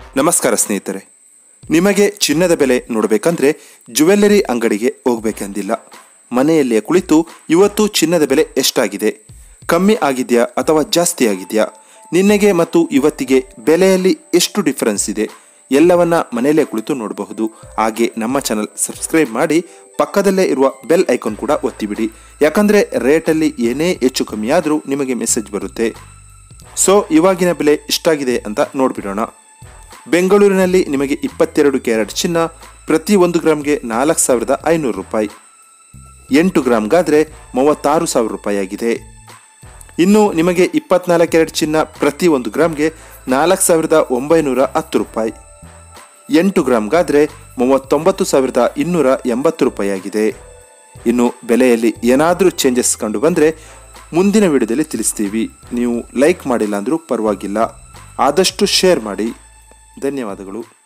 ನಮಸ್ಕಾರ ಸ್ನೇಹಿತರೆ, ನಿಮಗೆ ಚಿನ್ನದ ಬೆಲೆ ನೋಡಬೇಕಂದ್ರೆ ಜ್ಯುವೆಲ್ಲರಿ ಅಂಗಡಿಗೆ ಹೋಗಬೇಕೆಂದಿಲ್ಲ. ಮನೆಯಲ್ಲಿಯೇ ಕುಳಿತು ಇವತ್ತು ಚಿನ್ನದ ಬೆಲೆ ಎಷ್ಟಾಗಿದೆ, ಕಮ್ಮಿ ಆಗಿದೆಯಾ ಅಥವಾ ಜಾಸ್ತಿ ಆಗಿದೆಯಾ, ನಿನ್ನೆಗೆ ಮತ್ತು ಇವತ್ತಿಗೆ ಬೆಲೆಯಲ್ಲಿ ಎಷ್ಟು ಡಿಫರೆನ್ಸ್ ಇದೆ ಎಲ್ಲವನ್ನ ಮನೆಯಲ್ಲೇ ಕುಳಿತು ನೋಡಬಹುದು. ಹಾಗೆ ನಮ್ಮ ಚಾನಲ್ ಸಬ್ಸ್ಕ್ರೈಬ್ ಮಾಡಿ ಪಕ್ಕದಲ್ಲೇ ಇರುವ ಬೆಲ್ ಐಕಾನ್ ಕೂಡ ಒತ್ತಿಬಿಡಿ. ಯಾಕಂದರೆ ರೇಟಲ್ಲಿ ಏನೇ ಹೆಚ್ಚು ಕಮ್ಮಿ ಆದರೂ ನಿಮಗೆ ಮೆಸೇಜ್ ಬರುತ್ತೆ. ಸೊ ಇವಾಗಿನ ಬೆಲೆ ಎಷ್ಟಾಗಿದೆ ಅಂತ ನೋಡಿಬಿಡೋಣ. ಬೆಂಗಳೂರಿನಲ್ಲಿ ನಿಮಗೆ 22 ಕ್ಯಾರೆಟ್ ಚಿನ್ನ ಪ್ರತಿ 1 ಗ್ರಾಮ್ಗೆ 4,500 ರೂಪಾಯಿ, 8 ಗ್ರಾಮ್ಗಾದರೆ 36,000 ರೂಪಾಯಿ ಆಗಿದೆ. ಇನ್ನು ನಿಮಗೆ 24 ಕ್ಯಾರೆಟ್ ಚಿನ್ನ ಪ್ರತಿ 1 ಗ್ರಾಮ್ಗೆ 4,910 ರೂಪಾಯಿ, 8 ಗ್ರಾಮ್ಗಾದರೆ 39,280 ರೂಪಾಯಿ ಆಗಿದೆ. ಇನ್ನು ಬೆಲೆಯಲ್ಲಿ ಏನಾದರೂ ಚೇಂಜಸ್ ಕಂಡು ಬಂದರೆ ಮುಂದಿನ ವಿಡಿಯೋದಲ್ಲಿ ತಿಳಿಸ್ತೀವಿ. ನೀವು ಲೈಕ್ ಮಾಡಿಲ್ಲ ಅಂದರೂ ಪರವಾಗಿಲ್ಲ, ಆದಷ್ಟು ಶೇರ್ ಮಾಡಿ. ಧನ್ಯವಾದಗಳು.